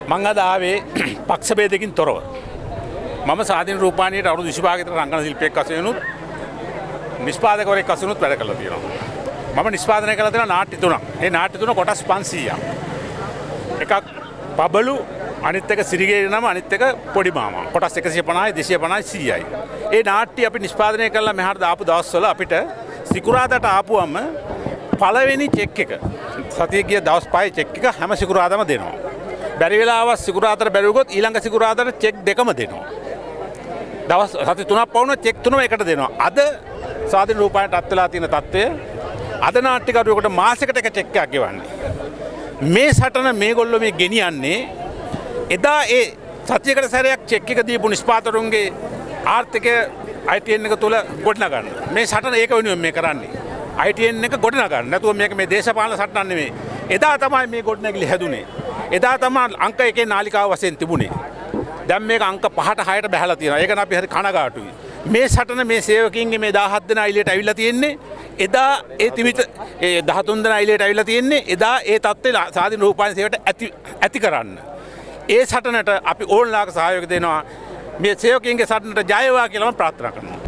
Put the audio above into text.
මං අද ආවේ පක්ෂ ભેදකින් තොරව. මම සාධින රූපවාහිනියට අවුරුදු 25 කට රංගන ශිල්පියෙක් වශයෙන් උත් නිෂ්පාදකවරයෙක් වශයෙන් උත් වැඩ කළා තියෙනවා. මම නිෂ්පාදනය කළා තියෙනවා නාට්‍ය තුනක්. ඒ නාට්‍ය තුන කොටස් 500ක්. එකක් පබලු, අනිත් එක සිරිගේ නම, අනිත් එක පොඩි මාමා. කොටස් 150යි 250යි 100යි. ඒ නාට්‍ය අපි නිෂ්පාදනය කළා මෙහාට දාපු දවස්වල අපිට සිකුරාදාට ආපුවම පළවෙනි චෙක් එක සතිය ගිය දවස් 5 චෙක් එක හැම සිකුරාදාම දෙනවා. බැරි වෙලාවත් සිකුරාදාට බැරි වුණොත් ඊළඟ සිකුරාදාට චෙක් දෙකම දෙනවා. දවස් සති 3ක් පවුන චෙක් 3ම එකට දෙනවා. අද සාධින රූපවාහිනියට අත් වෙලා තියෙන තත්ත්වය අද නාට්‍යකරුවෙකුට මාසෙකට එක චෙක් එකක් ගෙවන්නේ. මේ සටන මේගොල්ලෝ මේ ගෙනියන්නේ එදා ඒ සතියකට සැරයක් චෙක් එක දීපු නිෂ්පාදකරුන්ගේ ආර්ථිකය ITN එක තුල ගොඩනගන්න. මේ සටන ඒක වෙනුවෙන් මේ කරන්නේ. ITN එක ගොඩනගන්න. නැතුව මේක මේ දේශපාලන සටනක් නෙමෙයි. එදා තමයි මේ ගොඩනැගිලි හැදුනේ. එදා තමයි අංක 1 නාලිකාව වශයෙන් තිබුණේ. දැන් මේක අංක 5ට 6ට බහැලා තියෙනවා. ඒක නම් අපි හරි කනගාටුයි. මේ සටන මේ සේවකින්ගේ මේ 17 දෙනා අයිලට ඇවිල්ලා තියෙන්නේ. එදා ඒ තිබිට ඒ 13 දෙනා අයිලට ඇවිල්ලා තියෙන්නේ. එදා ඒ තත්ත්වය සාධින රූපවාහිනී සේවයට ඇති කරන්න. ඒ සටනට අපි ඕන්ලාක සහයෝගය දෙනවා. මේ සේවකින්ගේ සටනට ජය වේවා කියලා මම ප්‍රාර්ථනා කරනවා.